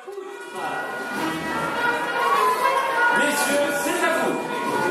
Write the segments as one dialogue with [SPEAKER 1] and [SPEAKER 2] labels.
[SPEAKER 1] Messieurs, c'est à vous.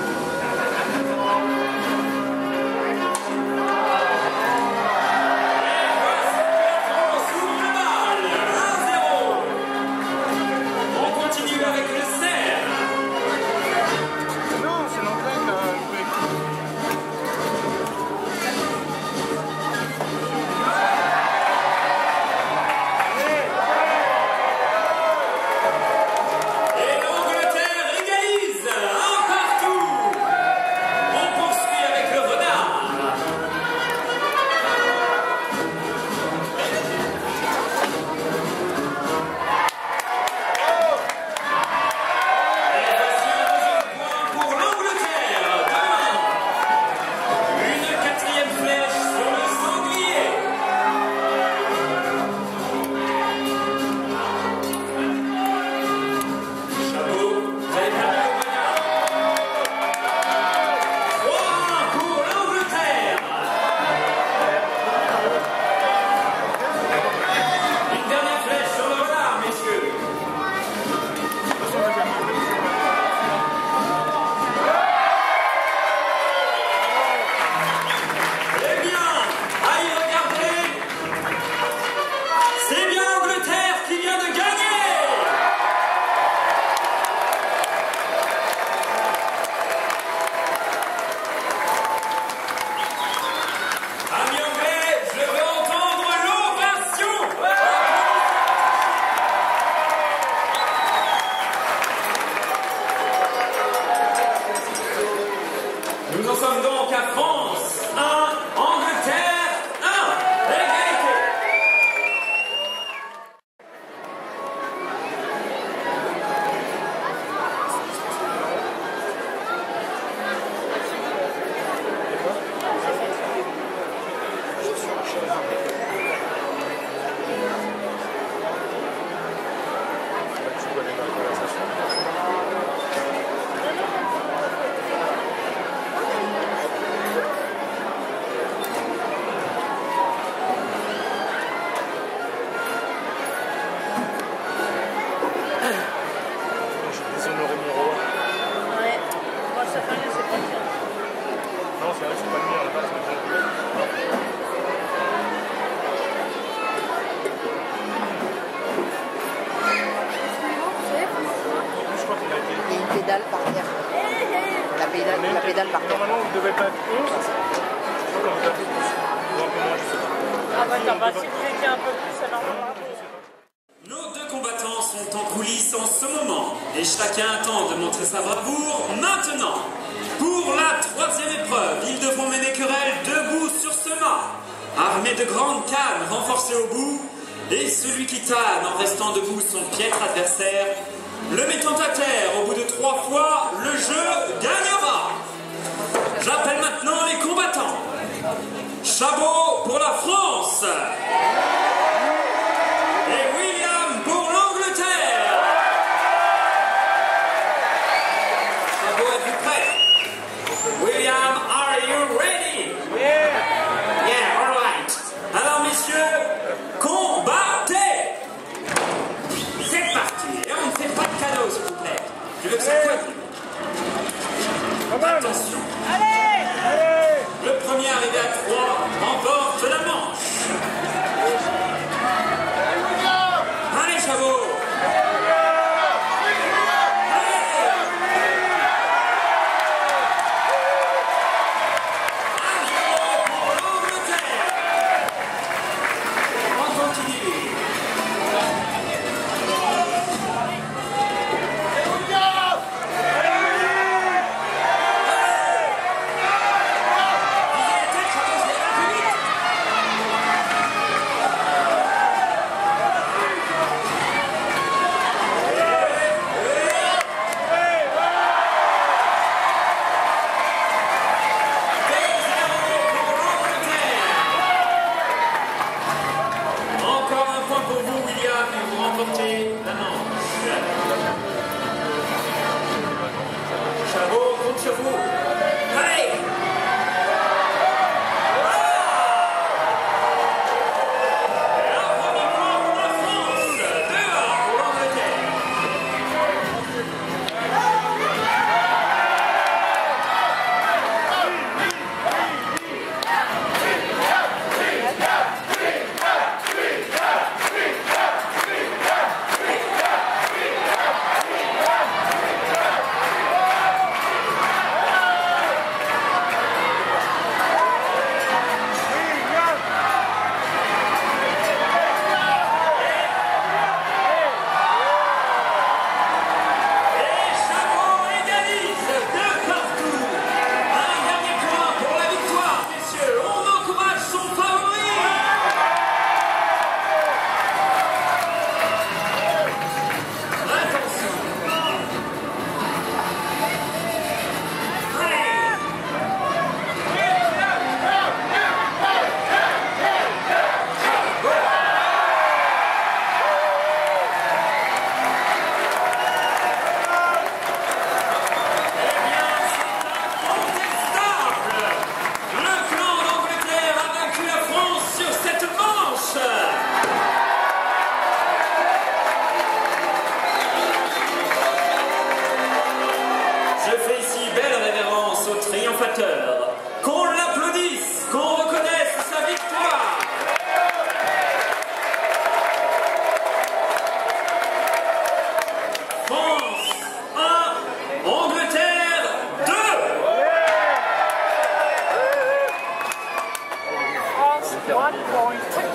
[SPEAKER 1] Nous en sommes donc à France 1, Angleterre 1, égalité.
[SPEAKER 2] Pédale par terre. La pédale par terre.
[SPEAKER 3] Normalement, vous ne devez pas être 11. Je sais pas comment vous avez fait. Ou un peu moins, je sais pas.
[SPEAKER 4] Ah bah t'as pas sécurité un peu plus alors.
[SPEAKER 1] Nos deux combattants sont en coulisses en ce moment et chacun attend de montrer sa bravoure maintenant. Pour la troisième épreuve, ils devront mener querelle debout sur ce mât, armés de grandes cannes renforcées au bout, et celui qui tanne en restant debout son piètre adversaire, le mettant à terre au bout de 3 fois, le jeu gagnera. J'appelle maintenant les combattants. Chabot pour la France. Et William pour l'Angleterre. Chabot, êtes-vous prêt? William, are you ready? Yeah, all right. Alors, messieurs, combattez. C'est parti. Et on ne fait pas de cadeaux, s'il vous plaît. Je veux que ça soit. Attention.
[SPEAKER 4] Allez!
[SPEAKER 1] Le premier arrivé à 3 remporte la manche. Allez, Chabot.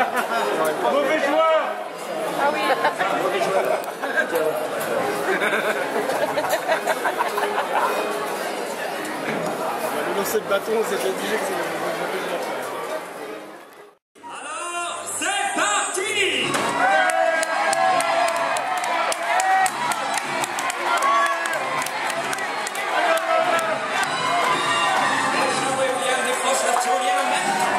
[SPEAKER 3] Mauvais joueur.
[SPEAKER 4] Ah oui.
[SPEAKER 3] Le lancer de bâton, c'est déjà dit que c'est le mauvais joueur.
[SPEAKER 1] Alors, c'est parti! Jouez bien, décroche la tyrolienne en même temps.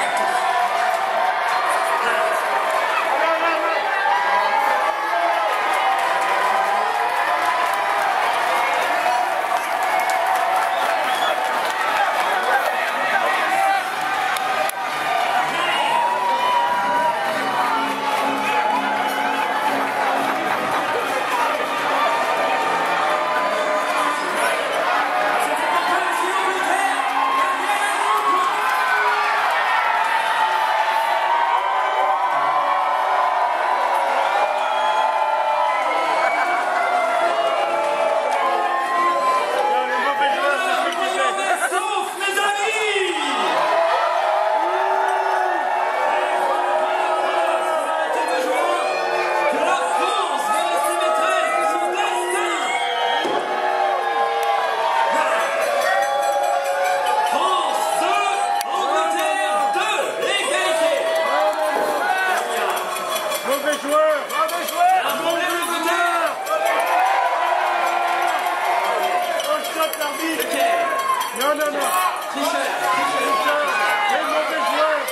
[SPEAKER 3] Non, non, non. Tricheur. Les mauvais joueurs.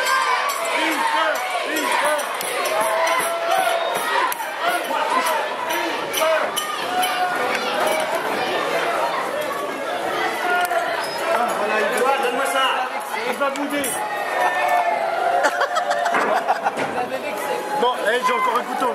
[SPEAKER 3] Tricheur. Voilà, il doit, donne-moi ça. Il va bouder. Bon, j'ai encore un couteau.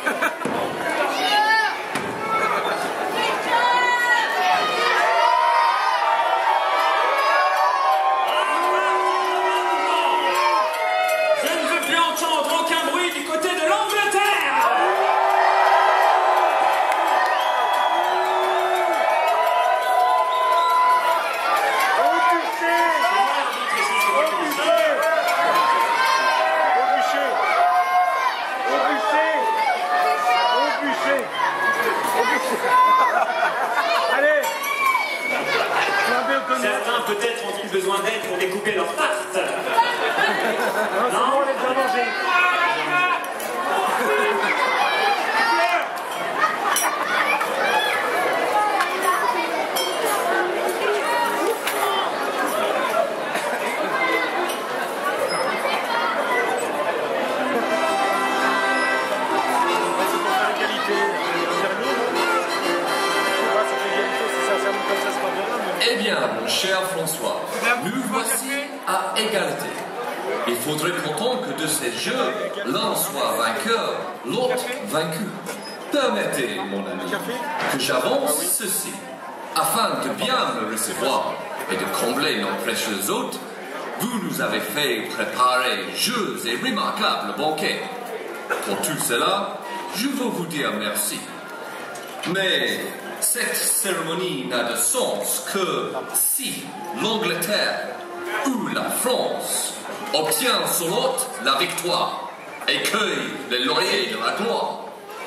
[SPEAKER 1] Certains peut-être ont-ils besoin d'aide pour découper leur tarte.
[SPEAKER 3] Non, on les a mangés.
[SPEAKER 5] Eh bien, mon cher François, nous voici à égalité. Il faudrait pourtant que de ces jeux, l'un soit vainqueur, l'autre vaincu. Permettez, mon ami, que j'avance ceci. Afin de bien me recevoir et de combler nos précieux hôtes, vous nous avez fait préparer jeux et remarquables banquets. Pour tout cela, je veux vous dire merci. Mais cette cérémonie n'a de sens que si l'Angleterre ou la France obtient sur l'autre la victoire et cueille les lauriers de la gloire.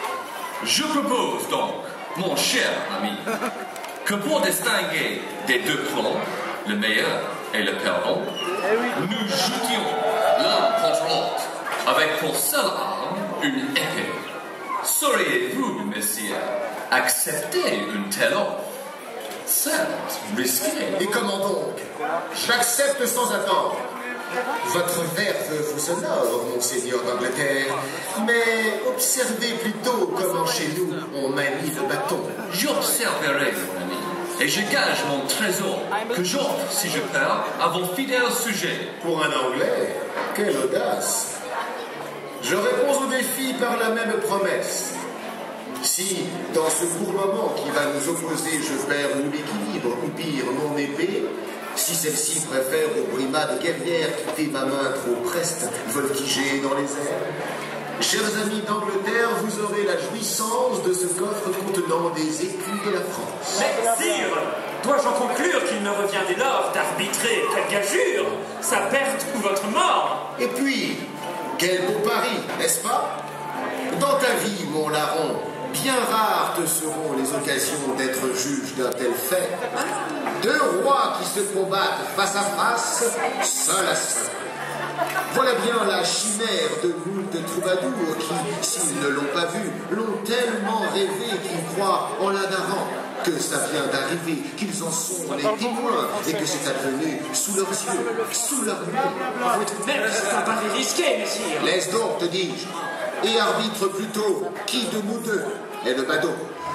[SPEAKER 5] Je propose donc, mon cher ami, que pour distinguer des deux clans, le meilleur et le perdant, nous jouions l'un contre l'autre avec pour seule arme une épée. Sauriez-vous, messieurs, accepter une telle offre? Certes, risqué.
[SPEAKER 6] Et comment donc? J'accepte sans attendre. Votre verve vous honore, monseigneur d'Angleterre, mais observez plutôt comment chez nous on manie le bâton.
[SPEAKER 5] J'observerai, mon ami, et je gage mon trésor que j'offre, si je perds, à vos fidèles sujets.
[SPEAKER 6] Pour un Anglais, quelle audace! Je réponds au défi par la même promesse. Si, dans ce court moment qui va nous opposer, je perds mon équilibre ou pire, mon épée, si celle-ci préfère aux brimades guerrières quitter ma main trop preste, voltiger dans les airs, chers amis d'Angleterre, vous aurez la jouissance de ce coffre contenant des écus de la France.
[SPEAKER 1] Mais, sire, dois-je en conclure qu'il me revient dès lors d'arbitrer, quelle gageure, sa perte ou votre mort?
[SPEAKER 6] Et puis, Quel beau pari, n'est-ce pas? Dans ta vie, mon larron, bien rares te seront les occasions d'être juge d'un tel fait. Deux rois qui se combattent face à face, seul à seul. Voilà bien la chimère de moult troubadours qui, s'ils ne l'ont pas vu, l'ont tellement rêvé qu'ils croient en l'adorant, que ça vient d'arriver, qu'ils en sont les témoins et que c'est advenu sous leurs yeux, sous leurs mains.
[SPEAKER 1] Même c'est un pari risqué, messire.
[SPEAKER 6] Laisse donc, te dis-je, et arbitre plutôt qui de nous deux est le badaud.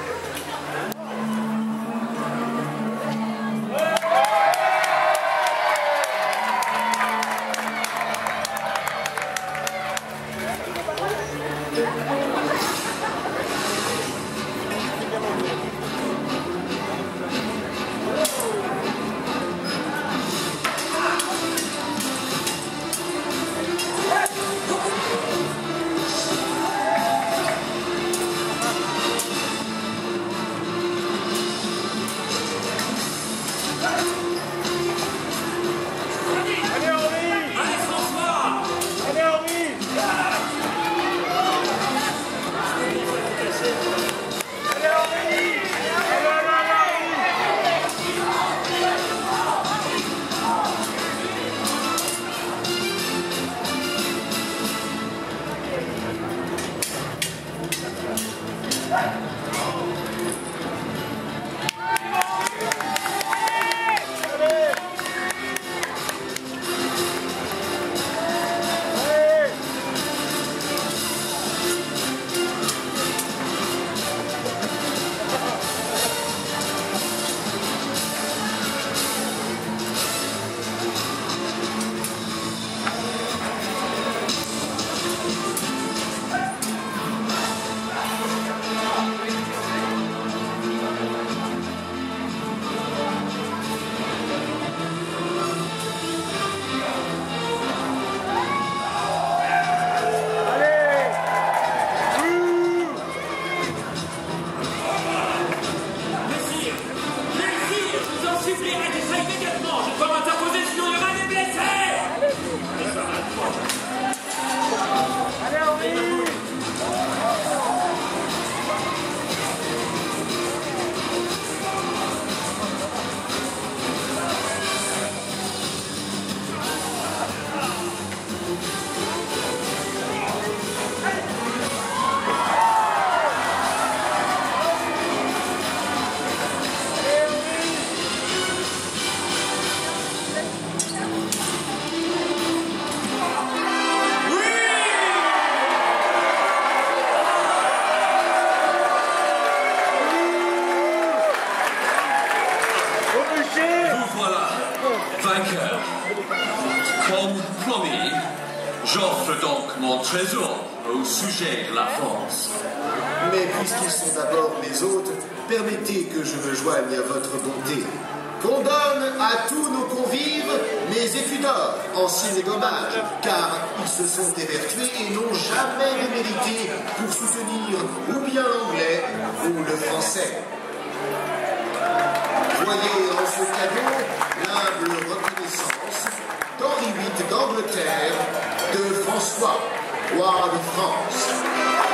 [SPEAKER 5] Vainqueur. Comme promis, j'offre donc mon trésor au sujet de la France.
[SPEAKER 6] Mais puisqu'ils sont d'abord mes hôtes, permettez que je me joigne à votre bonté. Qu'on donne à tous nos convives mes écus d'or en signe d'hommage, car ils se sont évertués et n'ont jamais démérité pour soutenir ou bien l'anglais ou le français. Voyez en ce cadeau l'humble reconnaissance d'Henri VIII d'Angleterre, de François, roi de France.